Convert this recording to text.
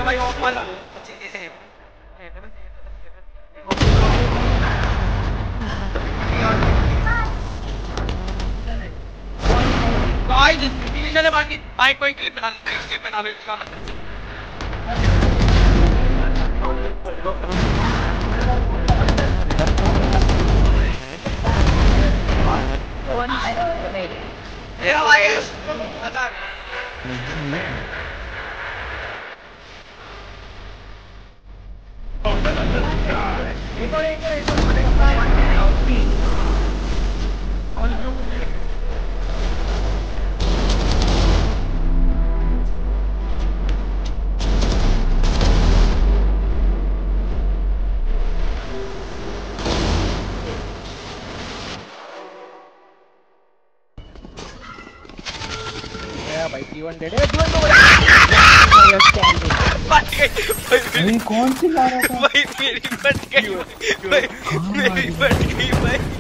भाई open guys चले बाकी भाई कोई क्लिप बना ले इसका Yeah, like it. Attack. भाई T1 डेड है T1 तो भाई कौन सी ला रहा था भाई मेरी फट गई भाई मेरी फट गई भाई